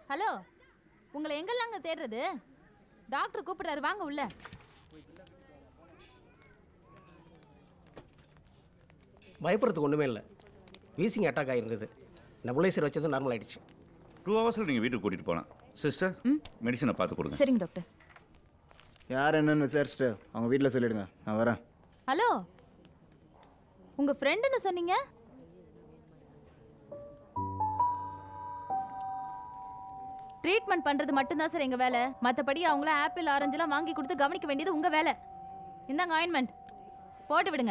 Hello, உங்களை எங்கெல்லாங்க தேடுறது? Doctor கூப்பிடுறாரு, வாங்க உள்ள. பயப்படுறதுக்கு ஒன்றுமே இல்லை. வீசிங் அட்டாக் ஆகிருந்தது. நெபுலைசர் வச்சது நார்மல் ஆகிடுச்சு. 2 ஹவர்ஸில் நீங்கள் வீட்டுக்கு கூட்டிகிட்டு போகலாம். சிஸ்டர், மெடிசனை பார்த்து கொடுங்க. சரிங்க டாக்டர். யார் என்னன்னு விசாரிச்சுட்டு அவங்க வீட்டில் சொல்லிவிடுங்க, நான் வரேன். ஹலோ, உங்கள் ஃப்ரெண்டுன்னு சொன்னீங்க? ட்ரீட்மெண்ட் பண்ணுறது மட்டும்தான் சார் எங்கள் வேலை. மற்றபடி அவங்கள ஆப்பிள் ஆரஞ்செலாம் வாங்கி கொடுத்து கவனிக்க வேண்டியது உங்கள் வேலை. இந்தாங்க ஆயின்மெண்ட், போட்டு விடுங்க.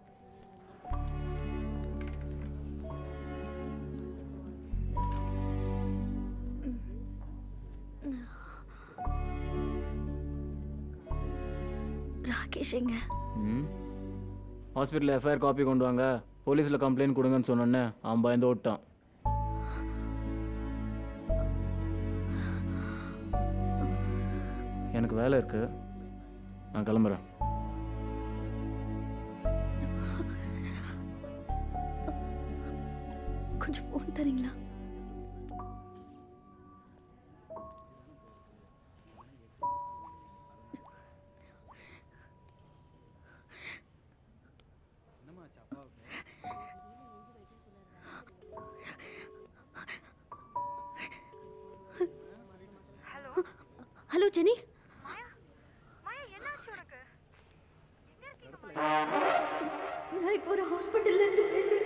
ராகேஷ் எங்க? ஹாஸ்பிட்டலில் எஃப்ஐஆர் காப்பி கொண்டு வாங்க, போலீஸில் கம்ப்ளைண்ட் கொடுங்கன்னு சொன்னோன்னே அவன் பயந்து ஓட்டான். எனக்கு வேலை இருக்கு, நான் கிளம்புறேன். கொஞ்சம் ஃபோன் தரீங்களா? Hello Jenny. நான் இப்போ ஒரு ஹாஸ்பிட்டல்ல இருந்து பேசுறேன்.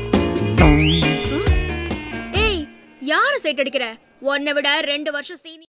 ஏய், யாரை சைட் அடிக்கிற? 1 விட 2 வருஷம் சீனியர்.